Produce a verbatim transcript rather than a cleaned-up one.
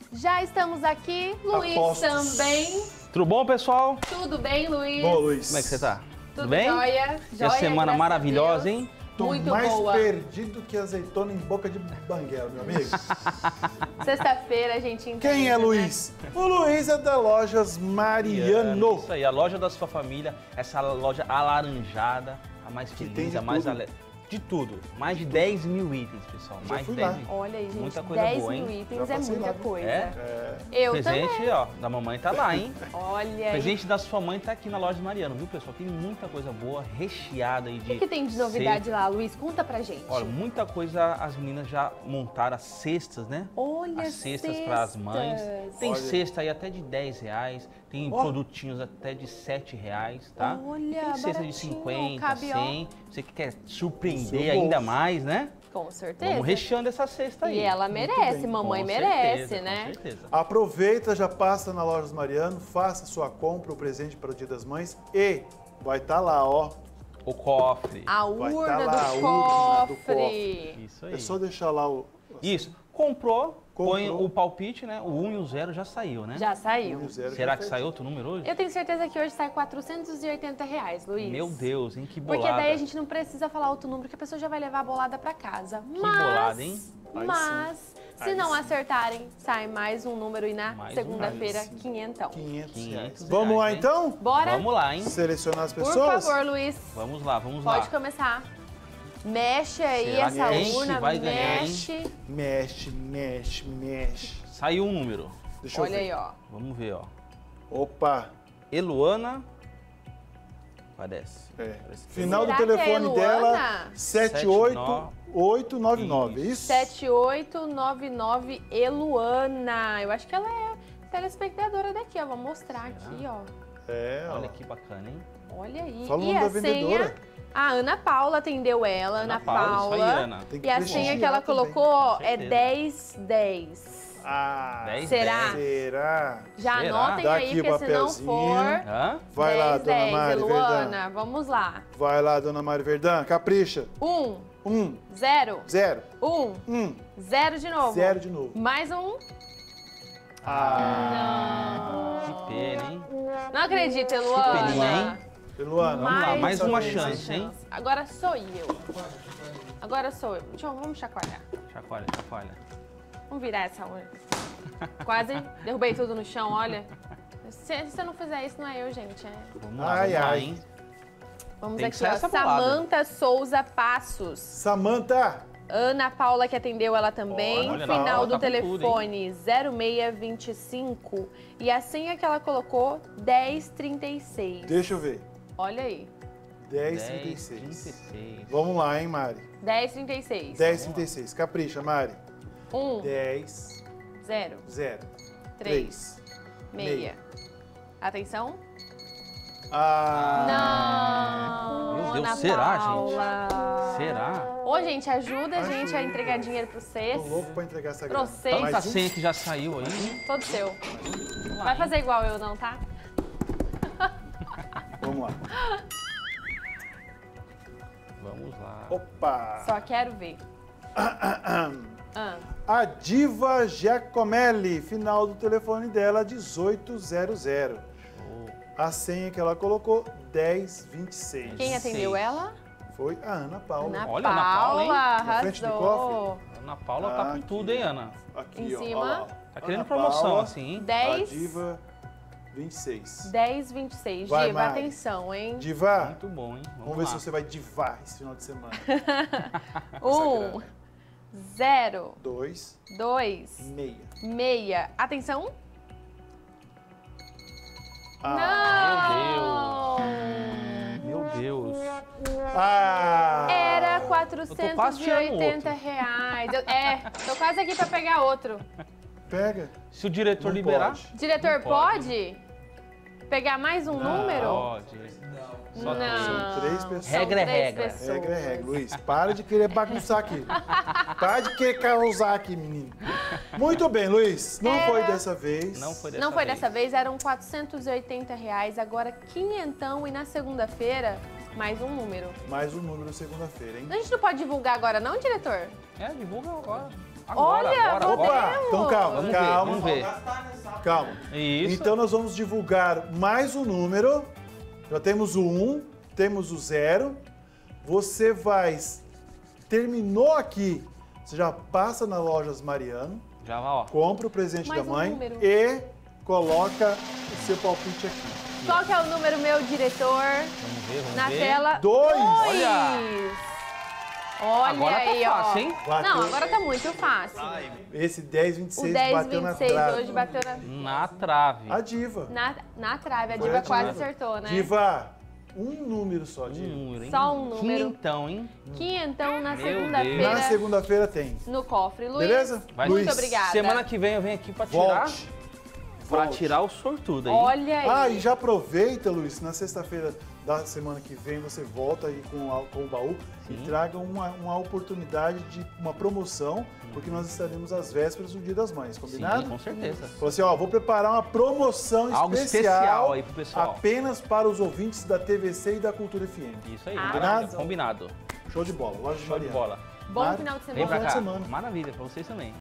Já estamos aqui, Luiz Apostos. também. Tudo bom, pessoal? Tudo bem, Luiz? Boa, Luiz. Como é que você tá? Tudo bem? jóia? E a Jóia, semana graças a maravilhosa, Deus. hein? Tô Muito mais boa. perdido que azeitona em boca de banguela, meu amigo. Sexta-feira a gente entende, Quem é né? Luiz? O Luiz é da Lojas Mariano. Isso aí, a loja da sua família, essa loja alaranjada, a mais Que feliz, tem de a mais tudo. ale... De tudo. Mais de dez mil itens, pessoal. Já Mais fui de dez lá. mil. Olha aí, gente, Muita coisa dez boa, mil hein? itens Já é passei muita lá, viu? coisa. É? É, Eu Presente, também. ó, da mamãe tá lá, hein? Olha aí. Presente da sua mãe tá aqui na loja Mariano, viu, pessoal? Tem muita coisa boa, recheada aí de... O que, que tem de novidade lá, Luiz? Conta pra gente. Olha, muita coisa, as meninas já montaram as cestas, né? Olha, As cestas para as mães. Tem Olha. cesta aí até de dez reais, tem Ó. produtinhos até de sete reais, tá? Olha, tem cesta de baratinho, cinquenta, cabe, ó. cem. Você que quer surpreender Seu ainda bolso. mais, né? Com certeza. Vamos recheando essa cesta aí. E ela merece, bem. mamãe Com merece, certeza, né? Com certeza. Aproveita, já passa na Lojas Mariano, faça sua compra, o presente para o Dia das Mães e vai estar lá, ó. O cofre. A Vai urna, tá lá, a do, urna do cofre. cofre. Isso aí. É só deixar lá o... Isso. Comprou, põe Comprou. o palpite, né? O um e o zero já saiu, né? Já saiu. o zero Será já que foi. sai outro número hoje? Eu tenho certeza que hoje sai quatrocentos e oitenta reais, Luiz. Meu Deus, hein? Que bolada. Porque daí a gente não precisa falar outro número, que a pessoa já vai levar a bolada pra casa. Que mas, bolada, hein? Aí Mas, se Aí não sim. acertarem, sai mais um número e na Mais um. segunda-feira, Aí sim. quinhentão. quinhentos reais. quinhentos Vamos lá reais, hein? então? Bora? Vamos lá, hein? Selecionar as Por pessoas? favor, Luiz. Vamos lá, vamos Pode lá. começar. Mexe aí Será essa que a gente urna, vai ganhar, hein? mexe. Mexe, mexe, mexe. Saiu um número. Deixa eu Olha ver. aí, ó. Vamos ver, ó. Opa. Eluana. Parece. É. Parece que Final Será do que é telefone Luana? dela, sete oito oito nove nove, isso? sete oito nove nove Eluana. Eu acho que ela é telespectadora daqui, ó. Vou mostrar aqui, ó. É, ó. Olha que bacana, hein? Olha aí. Fala o e nome a da vendedora. senha, a Ana Paula atendeu ela, Ana, Paula. Isso aí, Ana. Tem que E a prestigiar senha que ela também. colocou, ó, Com é certeza. dez dez. Ah, dez, Será? dez. será? Já Será? anotem Dá aí, aqui o porque se não papelzinho. for, Hã? Vai lá, dez, dona dez, Mari Verdão. Luana, vamos lá. Vai lá, dona Mari Verdão, capricha. Um, Um, zero, zero, um, um, zero de novo. zero de novo. Mais um. Ah, Que pena, hein? Não acredito, Luana. peninha, hein? Luana, Vamos lá, mais uma vez, chance, hein? Agora sou eu. Agora sou eu. Deixa eu, vamos chacoalhar. Chacoalha, chacoalha. Vamos virar essa urna. Quase derrubei tudo no chão, olha. Se, se você não fizer isso, não é eu, gente. É... Vamos lá, Ai, vamos lá, ai. hein? Vamos Tem que aqui, ser ó. essa bolada. Samanta Souza Passos. Samanta, Ana Paula, que atendeu ela também. Olha, Final Paula do tá com telefone zero seis vinte e cinco. E a senha que ela colocou, dez trinta e seis. deixa eu ver. Olha aí. dez trinta e dez, trinta e seis. seis. Vamos lá, hein, Mari? dez trinta e seis. dez trinta e seis. Capricha, Mari. um, dez, zero, zero, três, três. meia. meia. Atenção. Ah, Não. Meu Deus, Ana será, gente? Paula. Será? Ô, gente, ajuda a gente a entregar dinheiro pra tô vocês. louco pra entregar essa Pra grana. vocês. Tanta Mais um? senha que já saiu aí. Todo seu. Vamos lá, Vai hein? fazer igual eu, não, tá? Vamos lá. Vamos lá. Opa! Só quero ver. Ah, A Diva Giacomelli, final do telefone dela, dezoito zero zero. Show. A senha que ela colocou, dez vinte e seis. quem atendeu Seis. ela? Foi a Ana Paula. Ana Olha, Ana Paula, Paula, hein? Na frente do arrasou. Ana Paula tá com Aqui. tudo, hein, Ana? Aqui, Em ó, cima. ó lá, ó. Tá querendo Ana promoção Paula, assim, hein? A dez, Diva vinte e seis. dez, vinte e seis. Vai, Diva, Mari. atenção, hein? Diva, Muito bom, hein? Vamos, vamos ver lá. se você vai divar esse final de semana. Um, grana. zero, Dois, dois, meia. meia. Atenção. Ah, Não! Meu Deus. Ah! Era Eu tô quase tirando quatrocentos e oitenta reais. Eu- é, tô quase aqui pra pegar outro. Pega. Se o diretor Não liberar... pode. Diretor, Não pode? Pegar mais um número? Pode. Só Não. São três pessoas. Regra é São três regra. pessoas. Regra é regra. Luiz, para de querer bagunçar aqui. Para de querer causar aqui, menino. Muito bem, Luiz. Não Era- foi dessa vez. Não foi dessa Não foi vez. dessa vez, eram quatrocentos e oitenta reais, agora quinhentão e na segunda-feira, mais um número. Mais um número segunda-feira, hein? A gente não pode divulgar agora não, diretor? É, divulga agora. Agora, Olha, agora, Opa, agora. então calma, Vamos calma. ver, vamos ver. Calma. Isso. Então nós vamos divulgar mais um número. Já temos o um, temos o zero. Você vai... Terminou aqui, você já passa na Lojas Mariano, Já vai, ó. compra o presente Mais da um mãe número. e coloca o seu palpite aqui. Qual que é o número, meu diretor? Vamos ver, vamos Na ver. tela. Dois. Dois. Olha Agora tá aí, fácil, ó. hein? Bateu. Não, agora tá muito fácil. Esse dez, vinte e O seis dez, bateu na vinte e seis trave. hoje bateu na, Na trave. A diva. na, na trave. A Foi diva a quase diva. acertou, né? Diva, um número só, Um Diva. número, hein? Só um número. Quinhentão, hein? Quinhentão na Meu segunda-feira Na segunda-feira tem. no cofre. Luiz, Beleza? Vai. muito Luiz, obrigada. Semana que vem eu venho aqui pra tirar, Volte. pra Volte. tirar o sortudo aí. Olha aí. Ah, e já aproveita, Luiz, na sexta-feira da semana que vem você volta aí com, a- com o baú Sim. e traga uma, uma oportunidade de uma promoção, porque nós estaremos às vésperas do Dia das Mães, combinado? Sim, com certeza. Falou assim, ó, vou preparar uma promoção Algo especial aí pro pessoal. apenas para os ouvintes da T V C e da Cultura F M. Isso aí, Ah, combinado. Combinado. Show de bola, loja de Show de Mariano. bola. Bom Mar- final de Vem semana. pra Bom cá. final de semana. Maravilha, pra vocês também.